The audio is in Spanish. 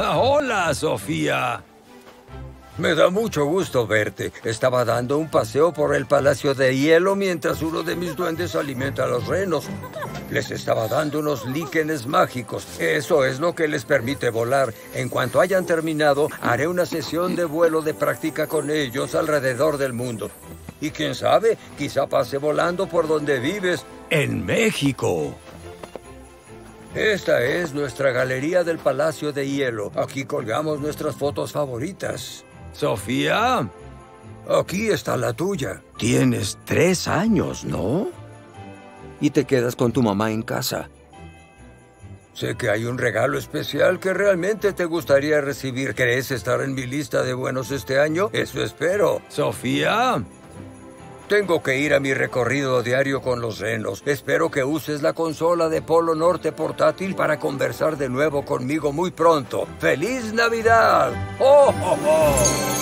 Hola, Sofía. Me da mucho gusto verte. Estaba dando un paseo por el Palacio de Hielo mientras uno de mis duendes alimenta a los renos. Les estaba dando unos líquenes mágicos. Eso es lo que les permite volar. En cuanto hayan terminado, haré una sesión de vuelo de práctica con ellos alrededor del mundo. Y quién sabe, quizá pase volando por donde vives. En México. Esta es nuestra galería del Palacio de Hielo. Aquí colgamos nuestras fotos favoritas. Sofía, Aquí está la tuya. tienes 3 años, ¿no? Y te quedas con tu mamá en casa. Sé que hay un regalo especial que realmente te gustaría recibir. ¿Crees estar en mi lista de buenos este año? Eso espero. Sofía, Tengo que ir a mi recorrido diario con los renos. Espero que uses la consola de Polo Norte portátil para conversar de nuevo conmigo muy pronto. ¡Feliz Navidad! ¡Oh, oh, oh!